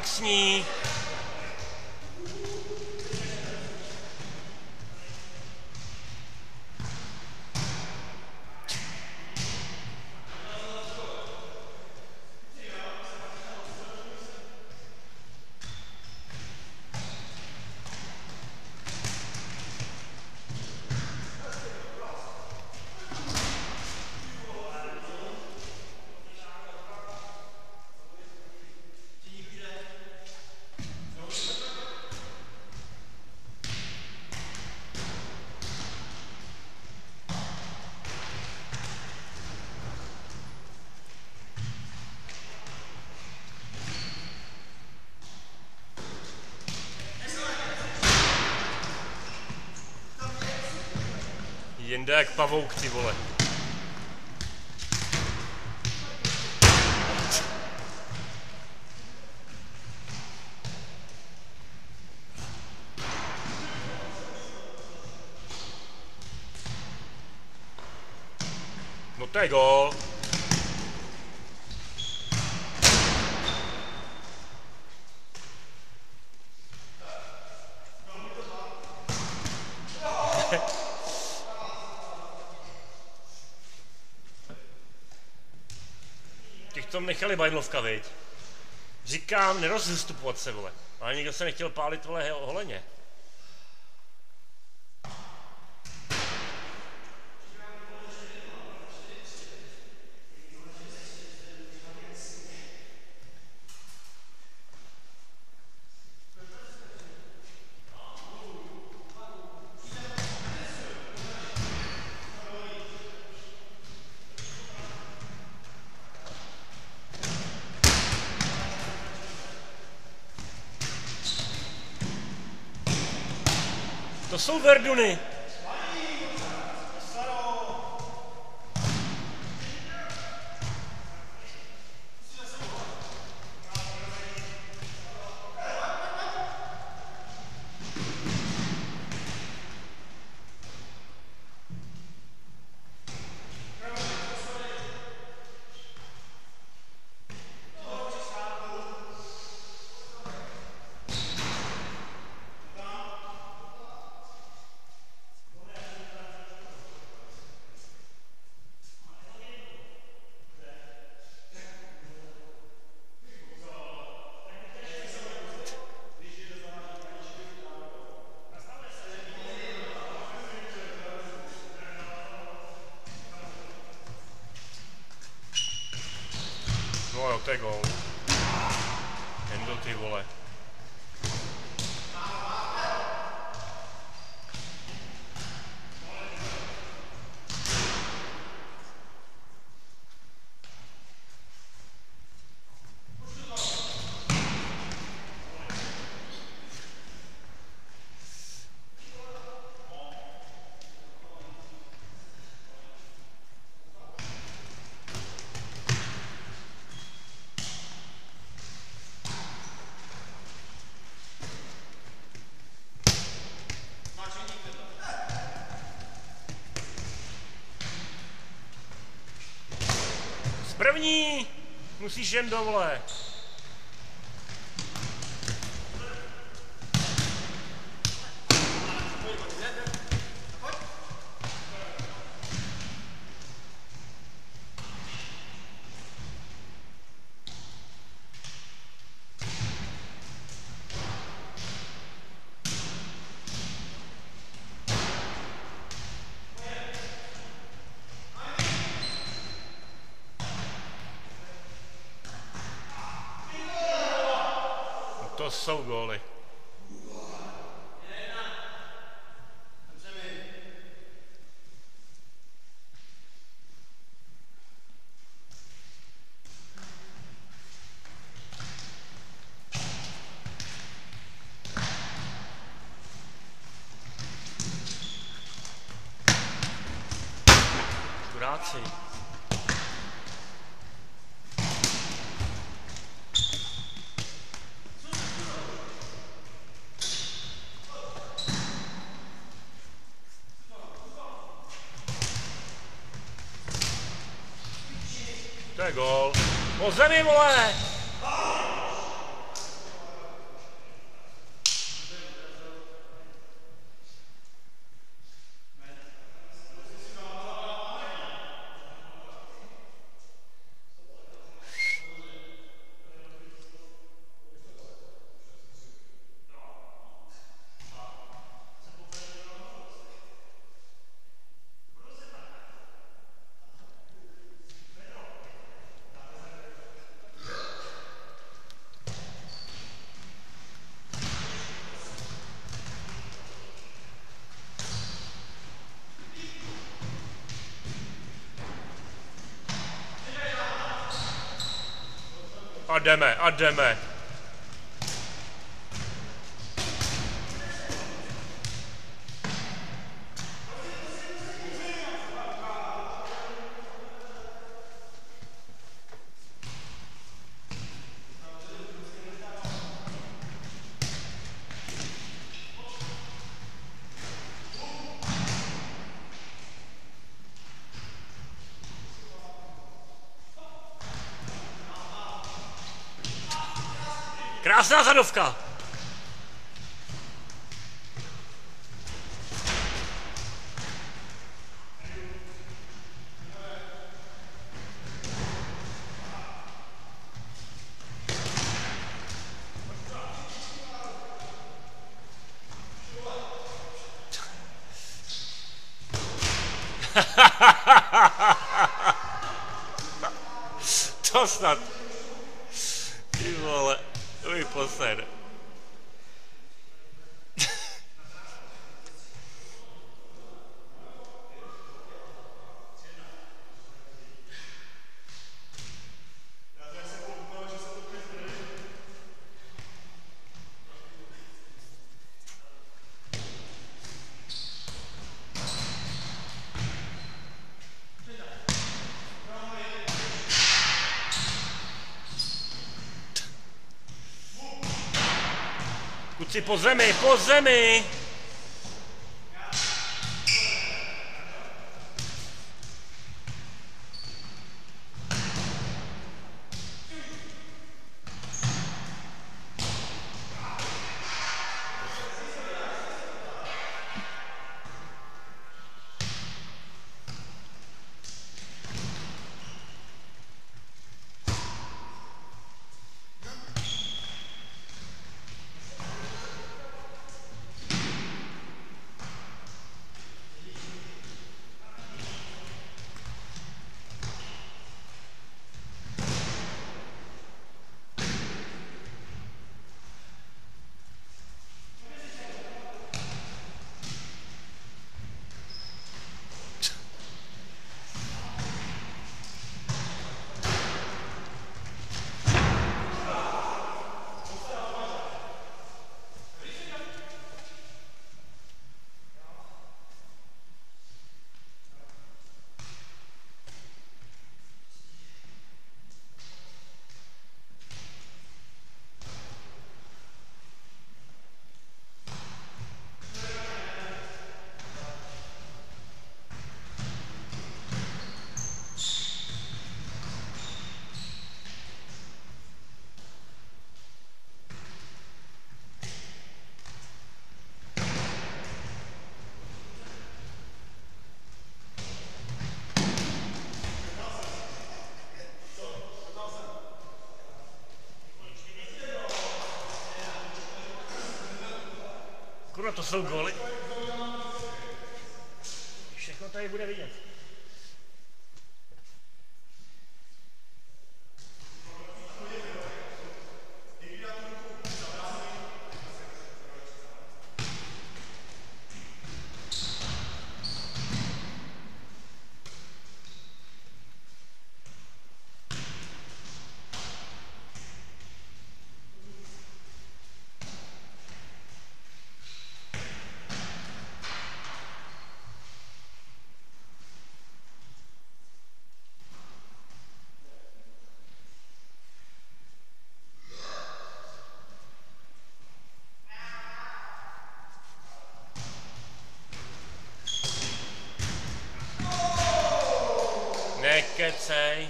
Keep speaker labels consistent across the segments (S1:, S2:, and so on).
S1: relaxní. Jinde jak pavouk, ty vole. No to je gól. Těch tom nechali Bajdlovka, viď? Říkám, nerozstupovat se, vole. Ale nikdo se nechtěl pálit, vole, holeně. To jsou Verduny. No jo, to je gól. Endo, ty vole. První! Musíš jen dole. To jsou góly. Chudáci. To je gól. Po zemi, vole! a jdeme. Krásná zadovka. To snad. Ty vole, vyposer. Kuci, po zemi, po zemi! Kurva, to jsou góly. Všechno tady bude vidět. Nekecej.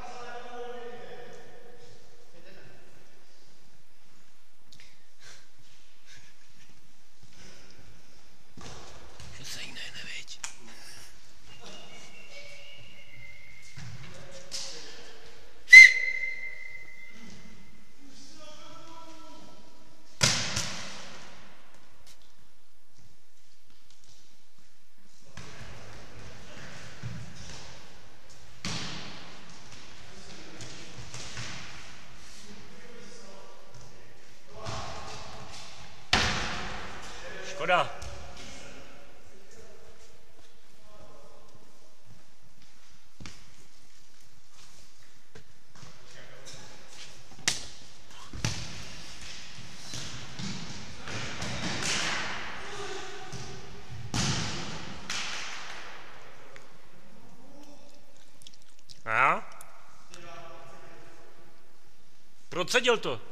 S1: Že se jiné nevěď. Škoda. Procedil to.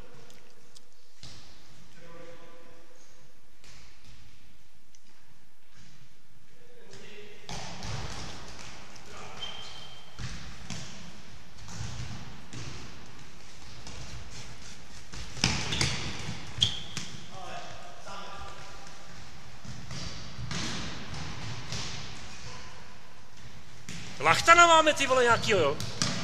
S1: Lachtana máme, ty vole, nějakýho, jo?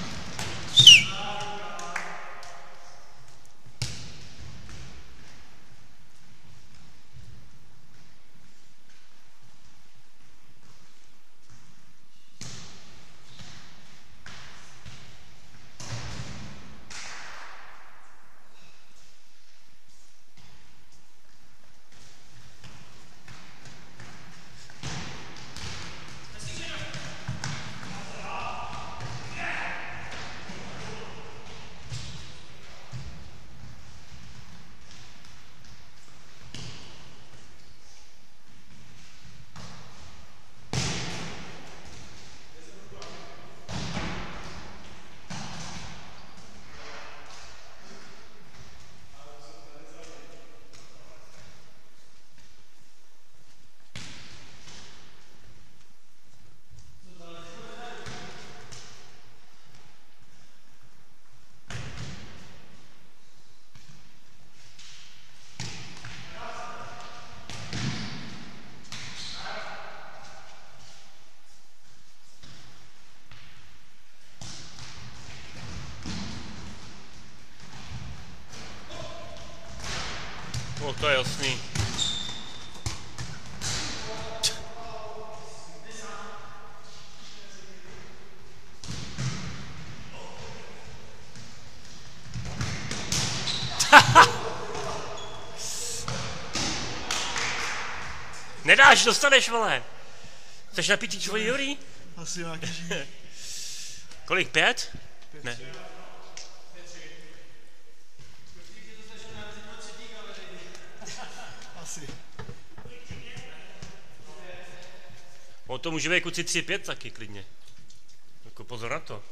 S1: No, to je jasný. Nedáš, dostaneš, vole. Chceš napít tvoji Jurý?
S2: Asi nějaký živý.
S1: Kolik, 5? Ne.
S2: Asi.
S1: On to může být kuci 3-5 taky klidně. Jako pozor na to.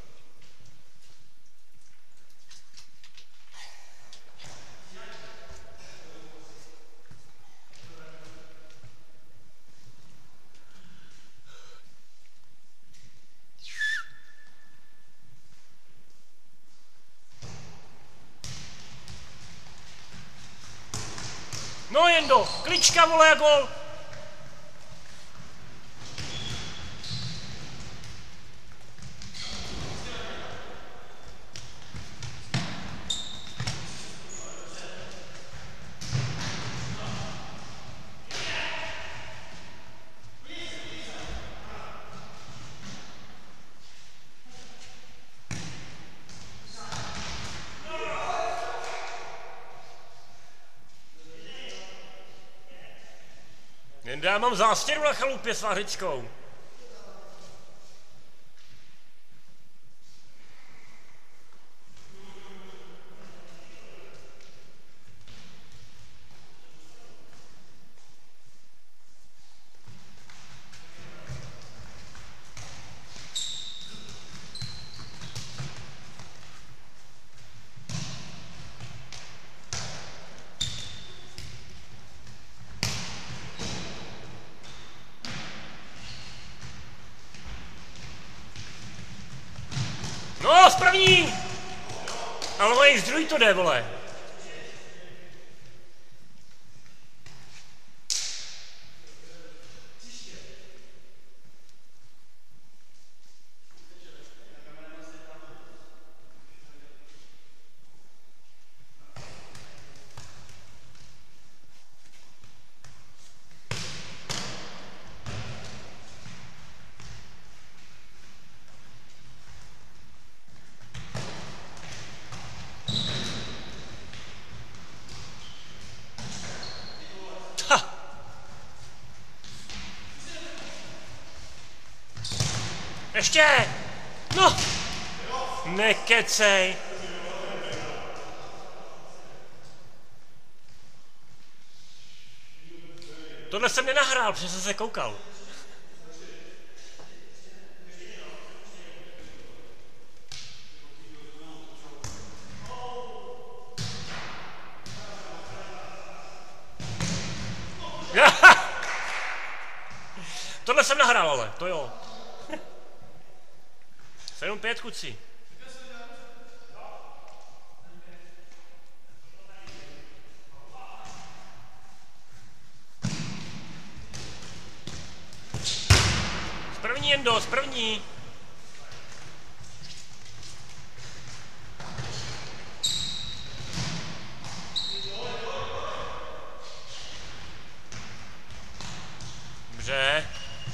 S1: No Jendo, klička, vole, a gol! Já mám zástěru na chalupě s Vářickou. No, z první! Ale i z druhý to jde, vole. Ještě! No! Nekecej! Tohle jsem nenahrál, protože jsem se koukal. Tohle jsem nahrál, ale, to jo. 7-5, kuci. Z první, Jendo, z první. Dobře.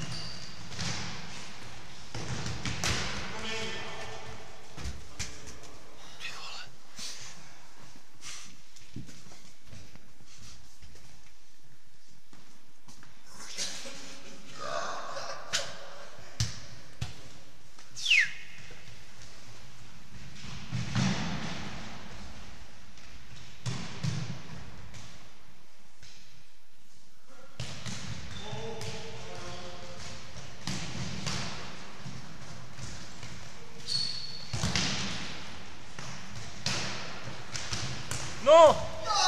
S1: No!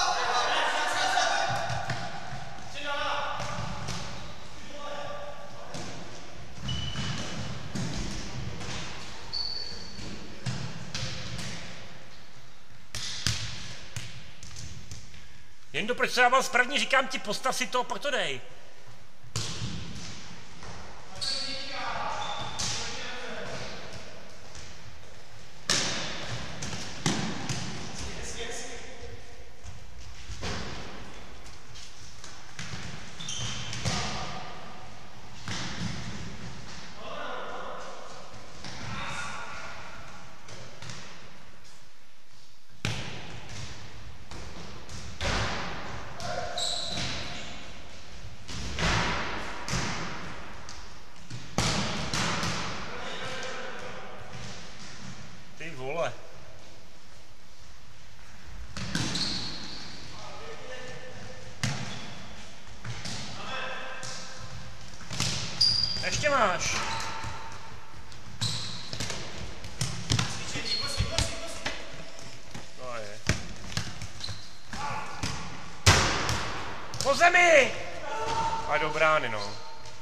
S1: Jendo, proč se dával z první? Říkám ti, postav si to, pak to dej. Ty vole. Ještě máš. To je. Po zemi! A do brány, no.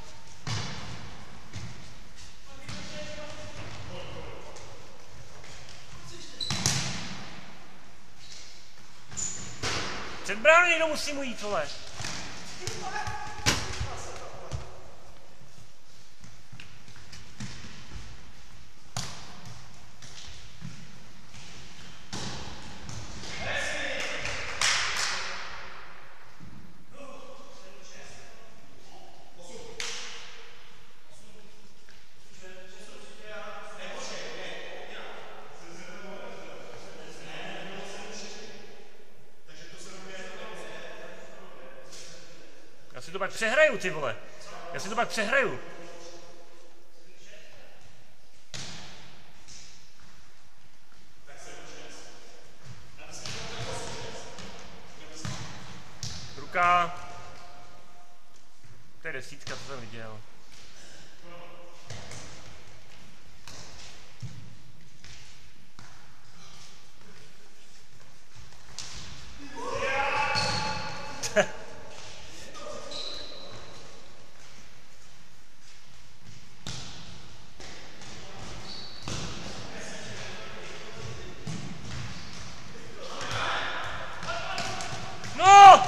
S1: Před bránu někdo musí mu jít, vole. Já si to pak přehraju, ty vole. Já si to pak přehraju. Ruka. To je desítka, co jsem viděl. No!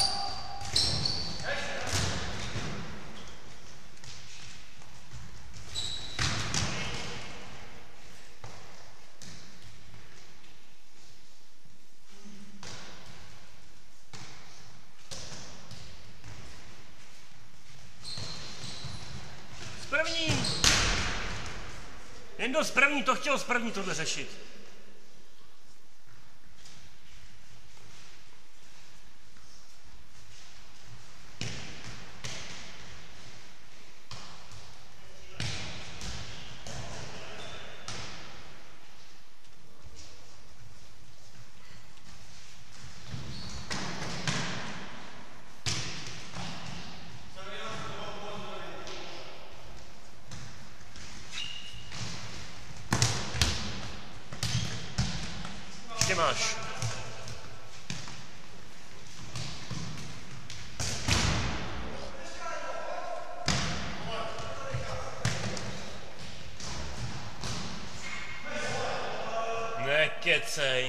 S1: Z první! Jendo z první, to chtěl z první tohle řešit. Ještě máš. Nekecej.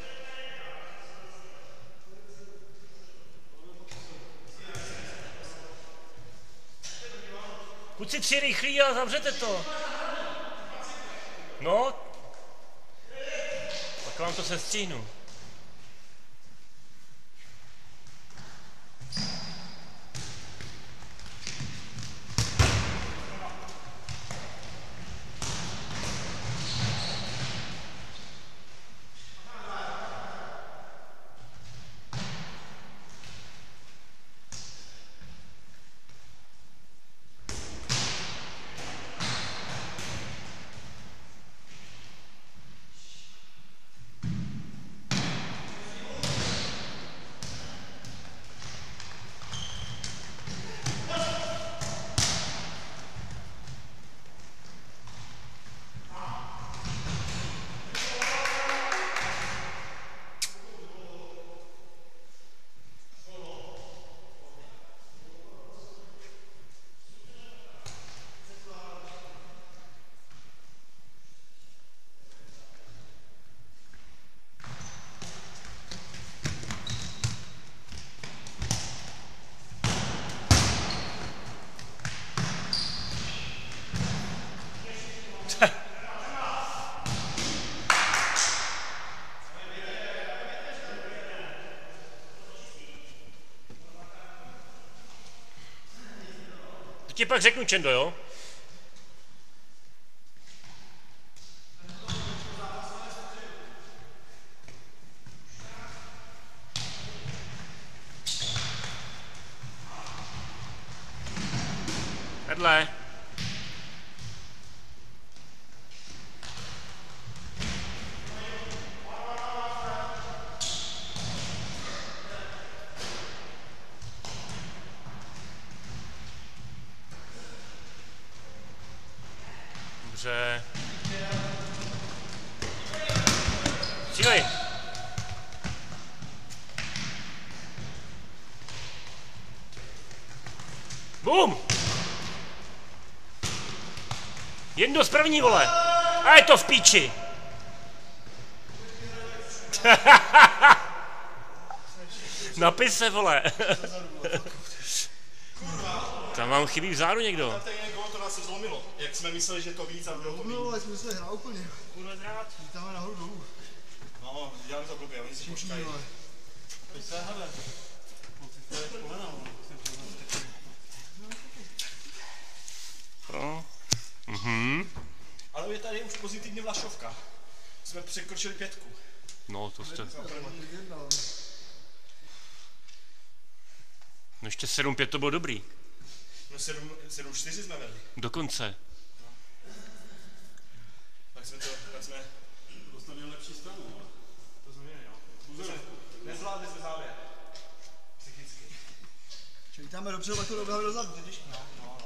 S1: Kluci 3 rychlí a zavřete to. No. Tak vám to sestříhnu. To ti pak řeknu, Čendo, jo? Vedle. Dobře. Střílej. Bum! Jedno z první, vole. A je to v píči. Napij se, vole. Tam vám chybí vzadu někdo.
S2: To nás se zlomilo. Jak jsme mysleli, že to víc a bylo to víc.
S3: No, ale jsme se hrál úplně.
S1: Kurva zrát.
S3: Vítáme nahoru dolů.
S2: No, děláme to blbě, oni si počkají.
S3: Teď se hade. To je kolena,
S1: No.
S2: Ale je tady už pozitivní vlašovka. Jsme překročili 5.
S1: No, to jste... No ještě 7-5 to bylo dobrý.
S2: No 7-4 jsme vedli.
S1: Dokonce.
S2: Tak jsme
S3: Postavili lepší stranu.
S2: to změnili, jo. Nezvládli jsme závěr. Psychicky.
S3: Vítáme dobře, tak to dobře dozadu, to je těžké.
S2: No.